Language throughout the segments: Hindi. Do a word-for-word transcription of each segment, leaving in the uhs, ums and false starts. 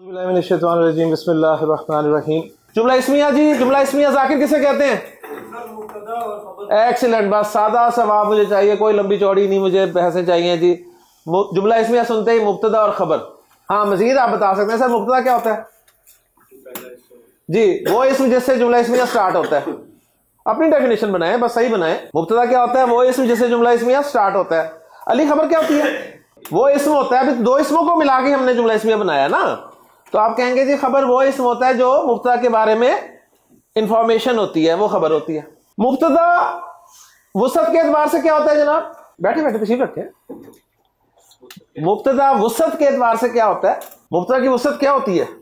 बिस्मिल्लाहिर्रहमानिर्रहीम। जुमला इस्मिया जी, जुमला इस्मिया जाकिर किसे कहते हैं? एक्सीलेंट, बस सादा सवाब मुझे चाहिए, कोई लंबी चौड़ी नहीं, मुझे बहसें चाहिए जी। जुमला इस्मिया सुनते ही मुब्तदा और खबर। हाँ, मजीद आप बता सकते हैं सर मुब्तदा क्या होता है? जी, वो इसम जिससे जुमला इस्मिया स्टार्ट होता है। अपनी डेफिनेशन बनाए, बस सही बनाए। मुब्तदा क्या होता है? वो इसम जिससे जुमला इस्मिया स्टार्ट होता है। अली खबर क्या होती है? वो इसम होता है, अभी दो इसमों को मिला के हमने जुमला इस्मिया बनाया ना, तो आप कहेंगे जी खबर वो इसम होता है जो मुब्तदा के बारे में इंफॉर्मेशन होती है, वो खबर होती है। मुब्तदा वुसअत के एतबार से क्या होता है जनाब? बैठे बैठे तशरीफ रखें। मुब्तदा वुसअत के एतबार से क्या होता है? मुब्तदा की वुसअत क्या होती है?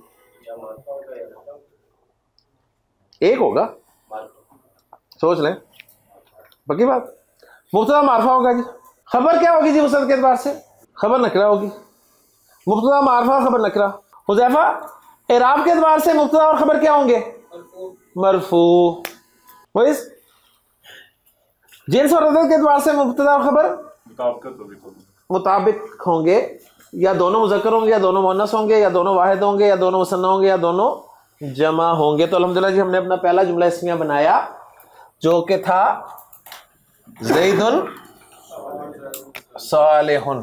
एक होगा, सोच लें, बाकी बात। मुब्तदा मारफा होगा जी। खबर क्या होगी जी वुसअत के एतबार से? खबर नकरा होगी। मुब्तदा मारफा, खबर नकरा। हुज़ैफा, इराब के एतबार से मुब्तदा और खबर क्या होंगे? मरफू। वैस जिन्स और अदद के एतबार से मुब्तदा और खबर मुताबिक होंगे, या दोनों मुज़क्कर होंगे, या दोनों मुअन्नस होंगे, या दोनों वाहिद होंगे, या दोनों मुसन्ना होंगे, या दोनों जमा होंगे। तो अल्हम्दुलिल्लाह जी हमने अपना पहला जुमला इस्मिया बनाया जो कि था ज़ैदुन सालिहुन।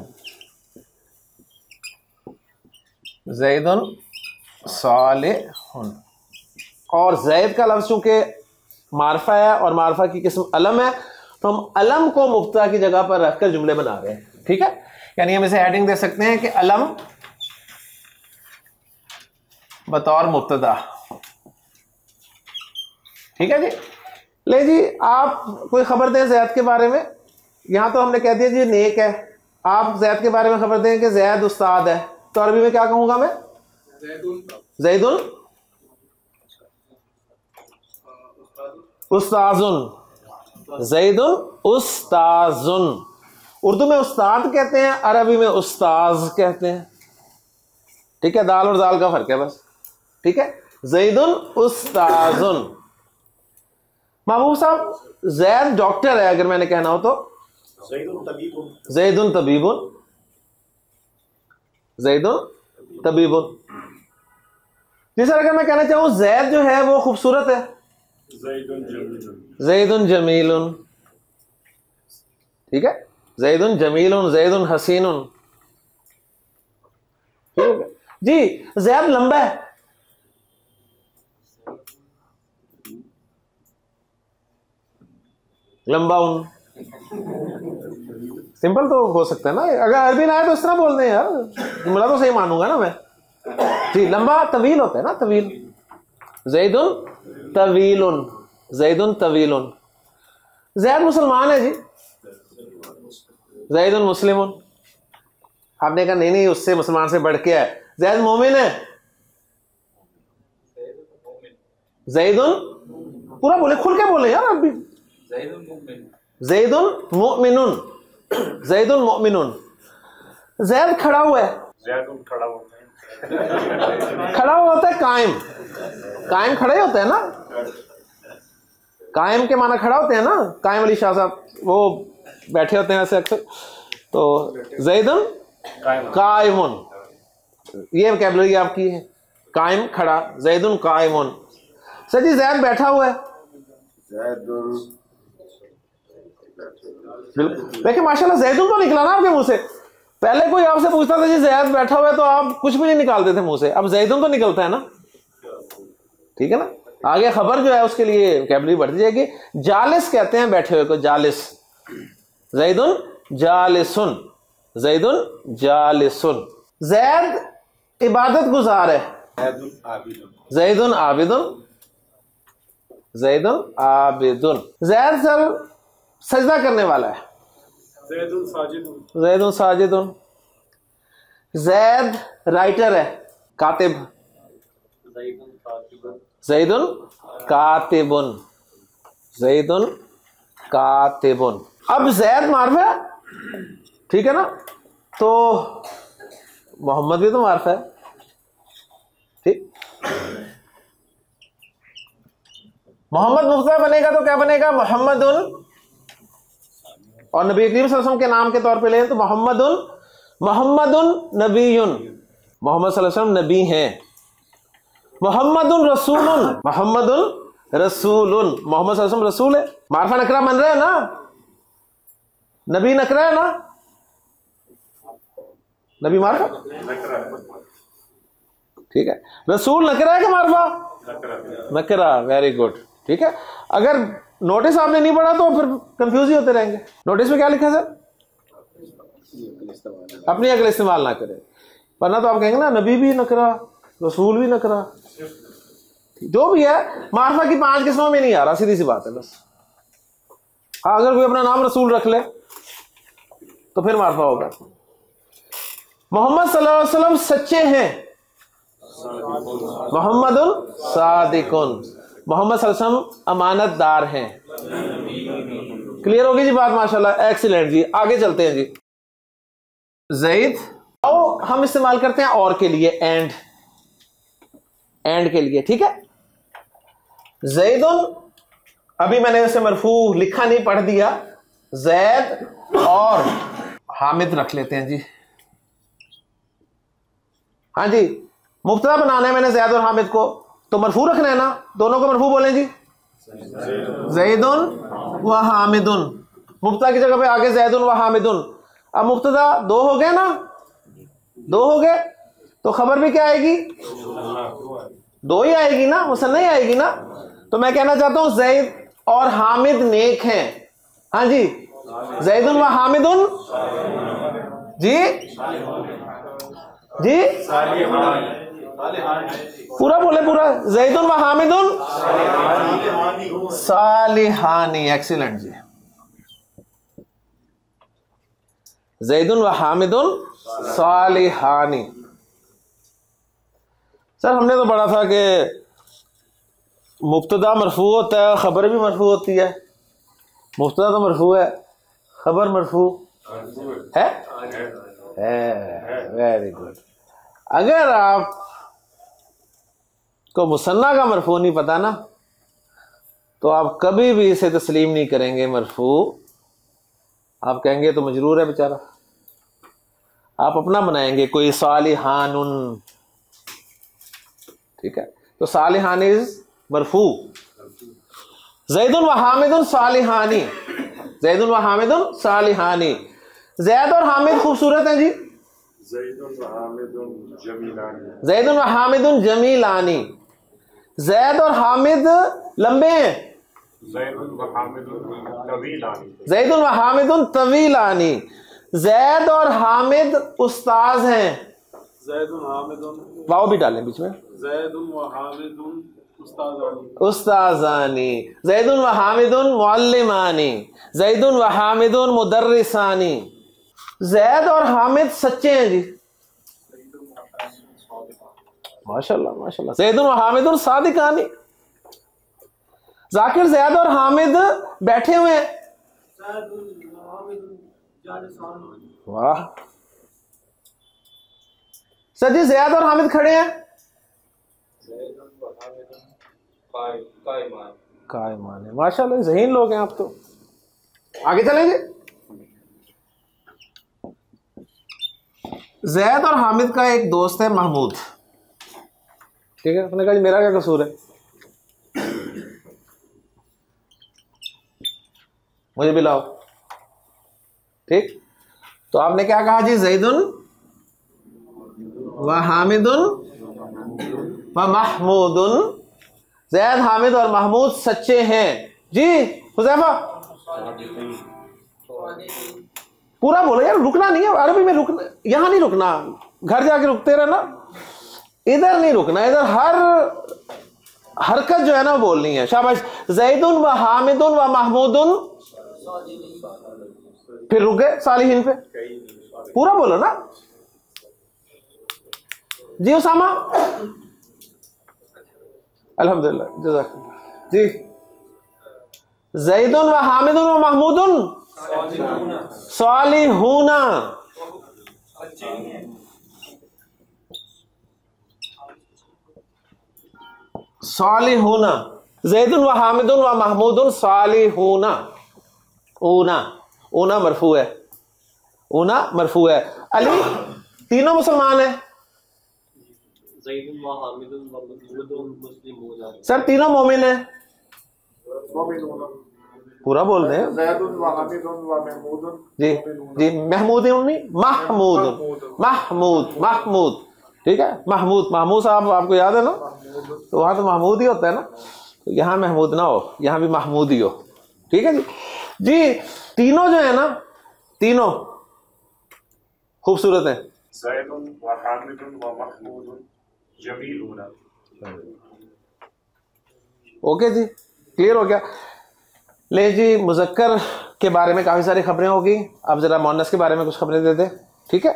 ज़ैदुन सालिहुन। और ज़ैद का लफ्ज़ चूंकि मारफा है और मारफा की किस्म अलम है, तो हम अलम को मुब्तदा की जगह पर रखकर जुमले बना रहे हैं। ठीक है, यानी हम इसे हेडिंग दे सकते हैं कि अलम बतौर मुब्तदा। ठीक है जी। ले जी, आप कोई खबर दें ज़ैद के बारे में। यहां तो हमने कह दिया जी नेक है। आप ज़ैद के बारे में खबर दें कि ज़ैद उस्ताद है, तो अरबी में क्या कहूंगा मैं? ज़ैदुन उस्ताजुन। ज़ैदुन उस्ताजुन। उर्दू में उस्ताद कहते हैं, अरबी में उस्ताज कहते हैं। ठीक है, दाल और दाल का फर्क है बस। ठीक है, ज़ैदुन उस्ताजुन। महबूब साहब, ज़ैद डॉक्टर है अगर मैंने कहना हो तो? ज़ैदुन तबीबुन। ज़ैदुन तबीबुन। जी सर, अगर मैं कहना चाहूं ज़ैद जो है वो खूबसूरत है? ज़ैदुन जमीलुन। ठीक है, ज़ैदुन जमीलुन, ज़ैदुन हसीनुन। ठीक है जी। ज़ैद लंबा है? लंबा उन। सिंपल तो हो सकता है ना, अगर अरबी ना आए तो इस तरह बोल दें यार, जुमला तो सही मानूंगा ना मैं जी। लंबा तवील होता है ना, तवील। ज़ैदुन तवीलुन। ज़ैदुन तवीलुन। ज़ैद मुसलमान है जी? ज़ैदुन मुस्लिमुन। आपने कहा नहीं नहीं, उससे मुसलमान से बढ़ के है। ज़ैद मोमिन है? ज़ैदुन, पूरा बोले, खुल के बोले यार अभी। ज़ैदुन मुमिनुन। ज़ैदुन मुमिनुन। ज़ैद खड़ा हुआ है? खड़ा हुआ खड़ा हुआ होता है कायम। कायम खड़े होते हैं ना, कायम के माना खड़ा होते हैं ना। कायम अली शाह साहब वो बैठे होते हैं ऐसे अक्सर। तो ज़ैदुन कायमुन, ये वोकैबुलरी आपकी है, कायम खड़ा। ज़ैदुन कायमुन। सर जी, ज़ैद बैठा हुआ है? देखिए माशाल्लाह, ज़ैदुन तो निकला ना आपके मुंह से। पहले कोई आपसे पूछता था जी ज़ैद बैठा हुआ है, तो आप कुछ भी नहीं निकालते थे मुंह से। अब ज़ैदुन तो निकलता है ना। ठीक है ना, आगे खबर जो है उसके लिए वोकैबुलरी बढ़ती जाएगी। जालिस कहते हैं बैठे हुए को, जालिस। ज़ैदुन जालिसुन। ज़ैदुन जालिसुन। ज़ैद इबादत गुजार है? ज़ैदुन आबिदुन। ज़ैदुन आबिदुन। ज़ैद सर सजदा करने वाला है? ज़ैदुन साजिदुन। ज़ैदुन साजिदुन। ज़ैद राइटर है? कातिब? ज़ैदुन कातिबुन। ज़ैदुन कातिबुन। अब ज़ैद मार्फा है, ठीक है ना, तो मोहम्मद भी तो मार्फा है। ठीक, मोहम्मद मुफ्ता बनेगा तो क्या बनेगा? मोहम्मदुन। और नबी करीम सल्लल्लाहु अलैहि वसल्लम के नाम के तौर पे लें तो मोहम्मदुन। मोहम्मदुन नबीयुन। मोहम्मद सल्लल्लाहु अलैहि वसल्लम नबी हैं। मोहम्मदुन रसूलुन, मोहम्मदुन रसूलुन, मोहम्मद सल्लल्लाहु अलैहि वसल्लम रसूल है। मारफा नकरा बन रहे हैं ना, नबी नकरा है ना, नबी मारफा, ठीक है। रसूल नकरा है कि मारफा? नकरा, वेरी गुड, ठीक है। अगर नोटिस आपने नहीं पढ़ा तो फिर कंफ्यूज ही होते रहेंगे। नोटिस में क्या लिखा सर? अपनी अकल इस्तेमाल ना करें, वरना तो आप कहेंगे ना नबी भी नकरा, रसूल भी नकरा, जो भी है मारफा की पांच किस्मों में नहीं आ रहा, सीधी सी बात है बस। हाँ, अगर कोई अपना नाम रसूल रख ले तो फिर मारफा होगा। मोहम्मद सल्लल्लाहु अलैहि वसल्लम सच्चे हैं, मोहम्मदुन सादिकुन, मोहम्मद सल्लल्लाहु अलैहि वसल्लम अमानतदार हैं। क्लियर होगी जी बात? माशाल्लाह, एक्सीलेंट जी। आगे चलते हैं जी। ज़ैद और हम इस्तेमाल करते हैं और के लिए, एंड, एंड के लिए, ठीक है। ज़ैदुन, अभी मैंने उसे मरफू लिखा नहीं, पढ़ दिया। ज़ैद और हामिद रख लेते हैं जी। हाँ जी, मुब्तदा बनाना है मैंने ज़ैद और हामिद को, तो मरफू रखना है ना, दोनों को मरफू बोलें जी। ज़ैदुन व हामिदुन, मुब्तदा की जगह पे आगे ज़ैदुन व हामिदुन। अब मुब्तदा दो हो गए ना, दो हो गए, तो खबर भी क्या आएगी? दो ही आएगी ना, मुसन्ना ही आएगी ना। तो मैं कहना चाहता हूं ज़ैद और हामिद नेक हैं। हाँ जी, ज़ैदुन व हामिदुन जी, जी पूरा बोले, पूरा। ज़ैदुन व हामिदुन सालिहानी, एक्सीलेंट जी। ज़ैदुन व हामिदुन सालिहानी। सर हमने तो पढ़ा था कि मुब्तदा मरफू होता है, खबर भी मरफू होती है। मुब्तदा तो मरफू है, खबर मरफू है, वेरी गुड। अगर आप को मुसन्ना का मरफू नहीं पता ना, तो आप कभी भी इसे तस्लीम नहीं करेंगे मरफू। आप कहेंगे तो मजरूर है बेचारा, आप अपना बनाएंगे कोई सालिहानुन, ठीक है। तो सालिहान इज मरफू। ज़ैदुन व हामिदुन सालिहानी, ज़ैदुन व हामिदुन सालिहानी। ज़ैद और हामिद खूबसूरत हैं जी। ज़ैदुन व हामिदुन जमीलानी, ज़ैदुन व हामिदुन जमीलानी। ज़ैद और हामिद लंबे हैं, ज़ैदुन व हामिदुन तवीलानी, ज़ैदुन व हामिदुन तवीलानी। ज़ैद और हामिद उस्ताज हैं, ज़ैदुन हामिदुन, वाव भी डालें बीच में, ज़ैदुन व हामिदुन उस्ताजानी, उस्ताजानी। ज़ैदुन व हामिदुन मुअल्लिमानी, ज़ैदुन व हामिदुन मुदर्रिसानी। ज़ैद और हामिद सच्चे हैं जी, माशाल्लाह माशाल्लाह। ज़ैदुन व हामिदुन सादिकानी। जाकिर ज़ैद और हामिद बैठे हुए हैं, वाह। सर जी ज़ैद और हामिद खड़े हैं, कायमान है, माशाल्लाह ज़हीन लोग हैं आप तो। आगे चलेंगे। ज़ैद और हामिद का एक दोस्त है महमूद, ठीक है। उसने कहा मेरा क्या कसूर है, मुझे भी लाओ, ठीक। तो आपने क्या कहा जी? ज़ैदुन व हामिदुन व महमूदुन। ज़ैद, हामिद और महमूद सच्चे हैं जी। हुज़ैफा पूरा बोलो यार, रुकना नहीं है अरबी में, रुकना यहां नहीं रुकना, घर जाके रुकते रहना, इधर नहीं रुकना, इधर हर हरकत जो है ना बोलनी है। शाबाश। ज़ैदुन व हामिदुन व महमूदुन, फिर रुके सालिहीन पे, पूरा बोलो ना जी। उसामा, अल्हम्दुलिल्लाह, जज़ाकल्लाह जी। ज़ैदुन व हामिदुन व महमूदुन सालिहूना, सालिहूना। ज़ैदुन व हामिदुन व महमूदुन सालिहूना। ऊना, ऊना मरफू है, ऊना मरफू है। अली, तीनों मुसलमान हैं, सर तीनों मोमिन है, पूरा बोल रहे हैं जी जी। महमूद नहीं, महमूद महमूद महमूद, ठीक है। महमूद महमूद साहब आपको याद है ना, तो वहां तो महमूद ही होता है ना, तो यहाँ महमूद ना हो, यहाँ भी महमूद ही हो, ठीक है जी। जी तीनों जो है ना, तीनों खूबसूरत है। ओके जी, क्लियर हो गया। ले जी, मुजक्कर के बारे में काफी सारी खबरें होगी, अब जरा मोनस के बारे में कुछ खबरें दे दे, ठीक है।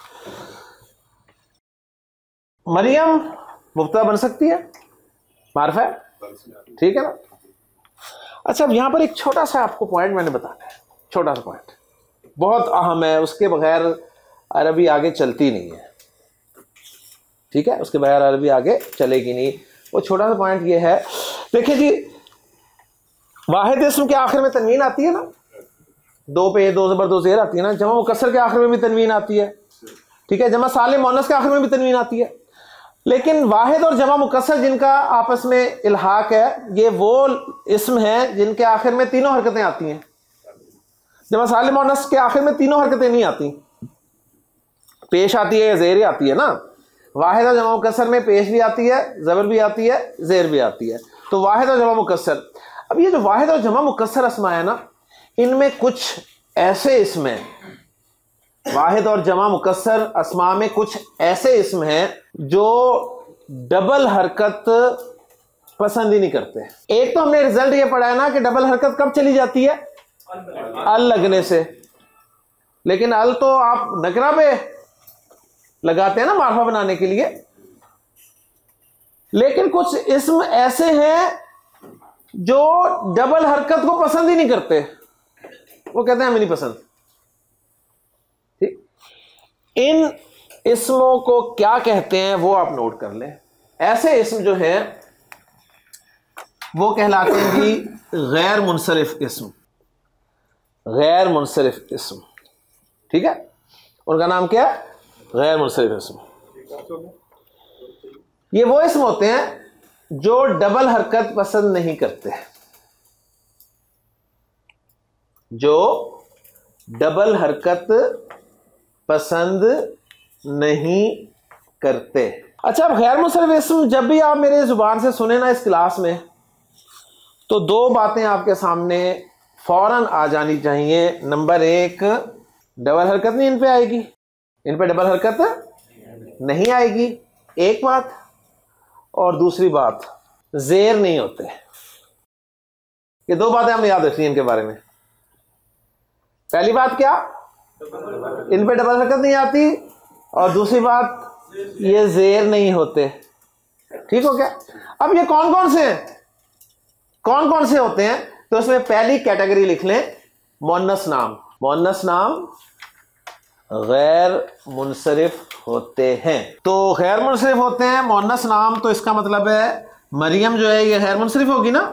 मरियम मुब्तदा बन सकती है, मार्फा है, ठीक है ना। अच्छा, अब यहां पर एक छोटा सा आपको पॉइंट मैंने बताना है, छोटा सा पॉइंट बहुत अहम है, उसके बगैर अरबी आगे चलती नहीं है, ठीक है। उसके बगैर अरबी आगे चलेगी नहीं। वो छोटा सा पॉइंट ये है, देखिए जी, वाहिद इस्म के आखिर में तनवीन आती है ना, दो पे दो जबर दो जेर आती है ना। जमा मुकस्सर के आखिर में भी तनवीन आती है, ठीक है। जमा सालिम मुअन्नस के आखिर में भी तनवीन आती है। लेकिन वाहिद और जमा मुकस्सर जिनका आपस में इल्हाक है, ये वो इस्म है जिनके आखिर में तीनों हरकतें आती हैं। जमा सालिम मुअन्नस के आखिर में तीनों हरकतें नहीं आती, पेश आती है या जेर आती है ना। वाहिद और जमा मुकस्सर में पेश भी आती है, जबर भी आती है, जेर भी आती है। तो वाहिद और जमा मुकस्सर, अब ये जो वाहिद और जमा मुकस्सर अस्मा है ना, इनमें कुछ ऐसे इस्म हैं, वाहिद और जमा मुकस्सर अस्मा में कुछ ऐसे इस्म हैं जो डबल हरकत पसंद ही नहीं करते। एक तो हमने रिजल्ट ये पढ़ा है ना कि डबल हरकत कब चली जाती है, अल लगने से। लेकिन अल तो आप नकरा पे लगाते हैं ना मार्फा बनाने के लिए। लेकिन कुछ इस्म ऐसे हैं जो डबल हरकत को पसंद ही नहीं करते, वो कहते हैं हमें नहीं पसंद, ठीक। इन इस्मों को क्या कहते हैं वो आप नोट कर लें। ऐसे इस्म जो हैं वो कहलाते हैं कि गैर मुनसरिफ इस्म, गैर मुनसरिफ इस्म, ठीक है। उनका नाम क्या है, गैर मुनसरिफ इस्म। ये वो इस्म होते हैं जो डबल हरकत पसंद नहीं करते, जो डबल हरकत पसंद नहीं करते। अच्छा, अब गैर मुनसरिफ इस्म जब भी आप मेरे जुबान से सुने ना इस क्लास में, तो दो बातें आपके सामने फौरन आ जानी चाहिए। नंबर एक, डबल हरकत नहीं इन पे आएगी, इन पे डबल हरकत नहीं आएगी, एक बात। और दूसरी बात, जेर नहीं होते। ये दो बातें हमें याद रखनी है इनके बारे में। पहली बात क्या, इन पे डबल हरकत नहीं आती, और दूसरी बात, ये जेर नहीं होते, ठीक हो गया। अब ये कौन कौन से हैं, कौन कौन से होते हैं, तो इसमें पहली कैटेगरी लिख लें, मुअन्नस नाम। मुअन्नस नाम गैर मुनसरिफ होते हैं। तो गैर मुनसरिफ होते हैं मुअन्नस नाम, तो इसका मतलब है मरियम जो है ये गैर मुनसरिफ होगी ना,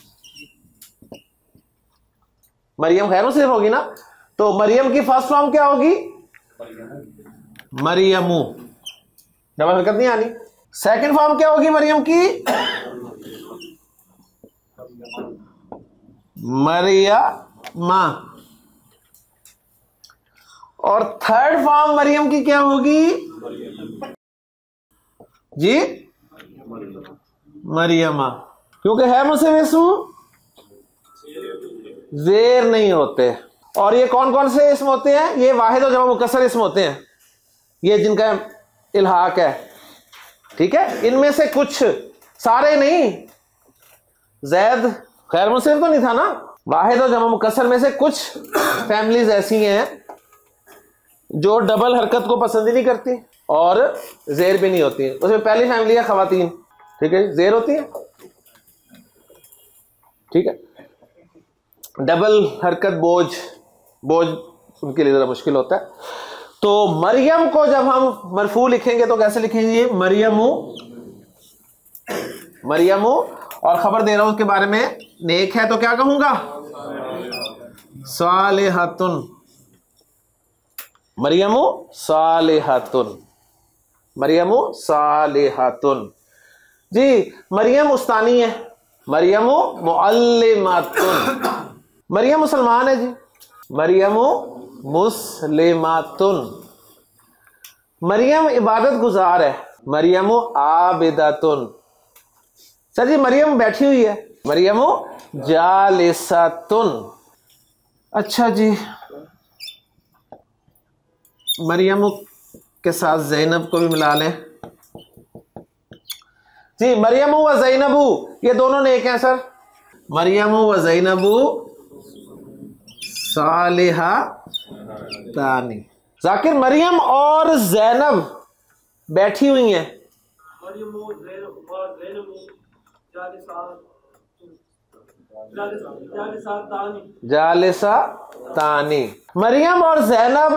मरियम गैर मुनसरिफ होगी ना। तो मरियम की फर्स्ट फॉर्म क्या होगी, मरियमू, डबल हरकत नहीं आनी। सेकंड फॉर्म क्या होगी मरियम की, मरियमा। और थर्ड फॉर्म मरियम की क्या होगी जी, मरियमा, क्योंकि है मुझसे इसम जेर नहीं होते। और ये कौन कौन से इसम होते हैं, ये वाहिद और जमा मुकस्सर इसम होते हैं, ये जिनका इल्हाक है, ठीक है। इनमें से कुछ, सारे नहीं, जैद खैर मुनसरिफ तो नहीं था ना। वाहिद और जमा मुकस्सर में से कुछ फैमिलीज ऐसी हैं जो डबल हरकत को पसंद ही नहीं करती और जेर भी नहीं होती। उसमें पहली फैमिली है खवातीन, ठीक है, जेर होती है, ठीक है। डबल हरकत बोझ, बोझ उनके लिए जरा मुश्किल होता है। तो मरियम को जब हम मरफू लिखेंगे तो कैसे लिखेंगे, मरियमू, मरियमू। और खबर दे रहा हूं उसके बारे में, नेक है तो क्या कहूंगा, सालिहतुन, मरियमू सालिहतुन, मरियमु सालिहातुन। जी मरियम उस्तानी है, मरियमु मुअल्लिमातुन। मरियम मुसलमान है जी, मरियमु मुस्लिमातुन। मरियम इबादत गुजार है, मरियमु आबिदातुन। सर जी मरियम बैठी हुई है, मरियमु जालिसातुन। अच्छा जी, मरियम के साथ ज़ैनब को भी मिला लें जी। मरियम व ज़ैनबू ये दोनों नेक हैं सर। मरियम व ज़ैनबू सालिहा तानी। जाकिर मरियम और ज़ैनब बैठी हुई हैं, जालिसा तानी। मरियम और ज़ैनब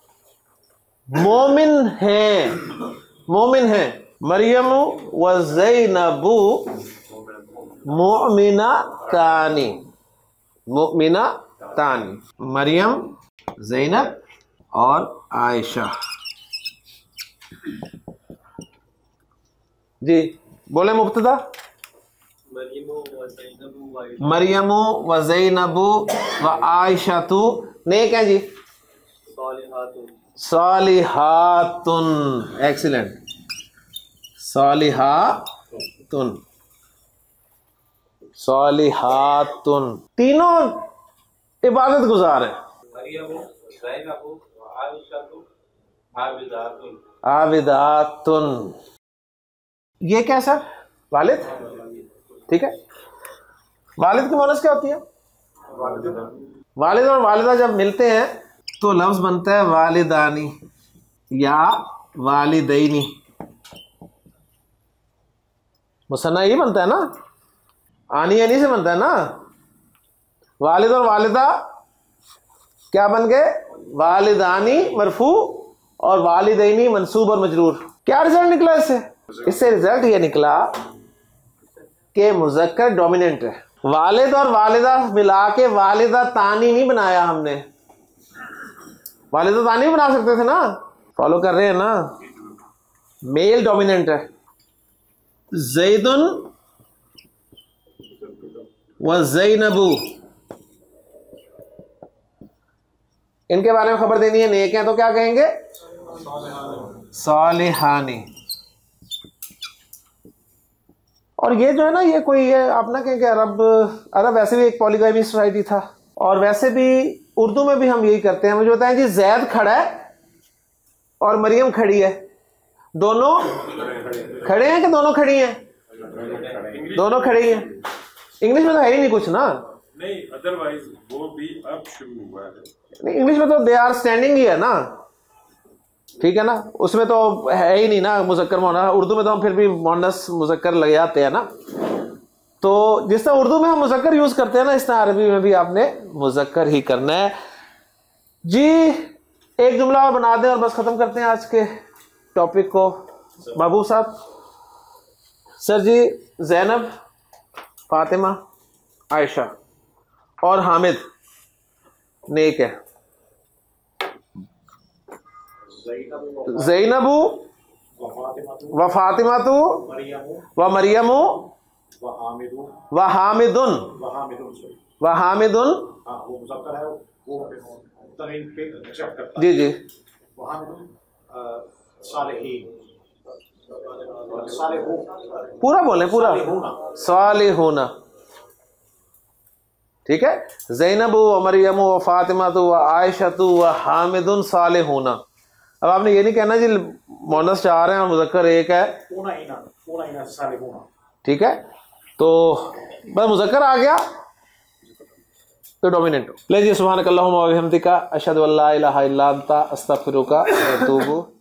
मोमिन हैं, मोमिन हैं। मरियम व ज़ैनबू मुमिना तानी, मुमिना तानी। मरियम, ज़ैनब और आयशा। जी बोले मुब्तदा। मरियमु व ज़ैनबु व आयशतु नेक हैं जी। सालिहातुन, एक्सीलेंट, सालिहातुन, सालिहातुन। तीनों इबादत गुजार है। आबिदातुन। ये क्या सर? वालिद, ठीक है। वालिद की मोनस क्या होती है? वालिद और वालिदा जब मिलते हैं तो लफ्ज बनता है वालिदानी या वालिदैनी। मुसन्ना ही बनता है ना, आनी यानी से बनता है ना। वालिद और वालिदा क्या बन गए? वालिदानी मरफू और वालिदैनी मंसूब और मजरूर। क्या रिजल्ट निकला इससे? इससे रिजल्ट ये निकला कि मुज़क्कर डोमिनेंट है। वालिद और वालिदा मिला के वालिदा तानी नहीं बनाया हमने। वालिदा तानी बना सकते थे ना, फॉलो कर रहे हैं ना। मेल डोमिनेंट है। ज़ैदुन व ज़ैनबू, इनके बारे में खबर देनी है, नेक हैं तो क्या कहेंगे? सालिहानी। और ये जो है ना, ये कोई ये आप ना कहें कि अरब अरब वैसे भी एक पॉलीगामी सोसाइटी था, और वैसे भी उर्दू में भी हम यही करते हैं। मुझे बताएं जी, जैद खड़ा है और मरियम खड़ी है, दोनों खड़े हैं कि दोनों खड़ी हैं? दोनों खड़ी हैं। इंग्लिश में तो है ही नहीं कुछ ना, नहीं, अदरवाइज वो भी अब शुरू हुआ है। नहीं, इंग्लिश में तो दे आर स्टैंडिंग ही है ना, ठीक है ना, उसमें तो है ही नहीं ना मुज़क्कर मुअन्नस। उर्दू में तो हम फिर भी मुअन्नस मुज़क्कर लग जाते हैं ना। तो जिस तरह उर्दू में हम मुज़क्कर यूज करते हैं ना, इस तरह अरबी में भी आपने मुज़क्कर ही करना है जी। एक जुमला और बना दें और बस खत्म करते हैं आज के टॉपिक को। महबूब साहब। सर जी, ज़ैनब, फातिमा, आयशा और हामिद नेक है। ज़ैनबु व फातिमातु व मरियमु व हामिदुन व हामिदुन। जी जी, पूरा बोलें, पूरा। सालिहूना, ठीक है। ज़ैनबु व मरियमु व फातिमातु व आयशतु व हामिदुन सालिहूना। अब आपने ये नहीं कहना जी मोनस चार हैं और मुज़क्कर एक है, ठीक है। तो बस मुज़क्कर आ गया तो डोमिनेंट हो। ले जी, सुब्हानक अल्लाहुम्मा व बिहम्दिका अशहदु अल्ला इलाहा इल्ला अंता अस्तगफिरुका व अतूबु